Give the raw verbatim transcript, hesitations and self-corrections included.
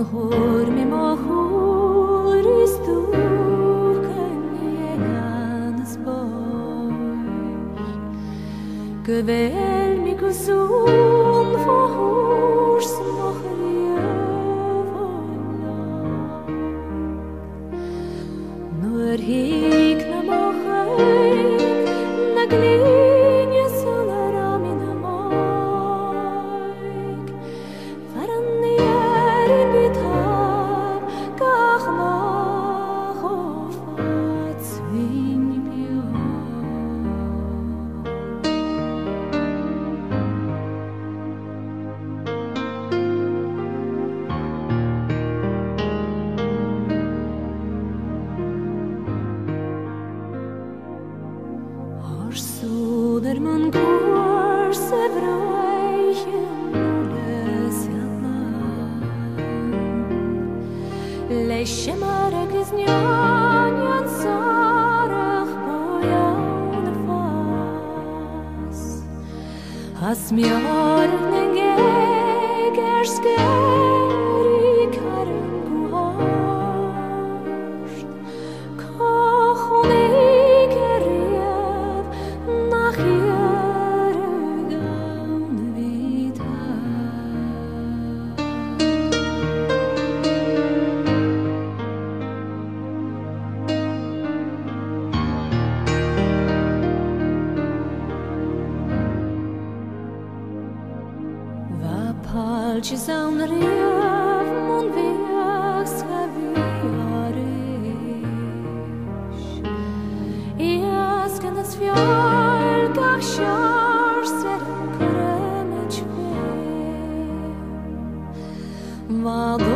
Mohor mi mohor istuken jeganes boy Gevel mi gesun vorhurs mocher jevola Nur hik na mocher na glinje solara mina moik Varan jer bitab gach mach of at svin bio Suder man går se vraichen nules jaman Leishe marek iz njanjan sarach bojan fas As mjarn en geger skeri karen guharsht Kachon iker nach ihre Gaune wieder. Va palci saun riav mon vias haviarish. Ias can as fjall gach shar ser kuremech ve.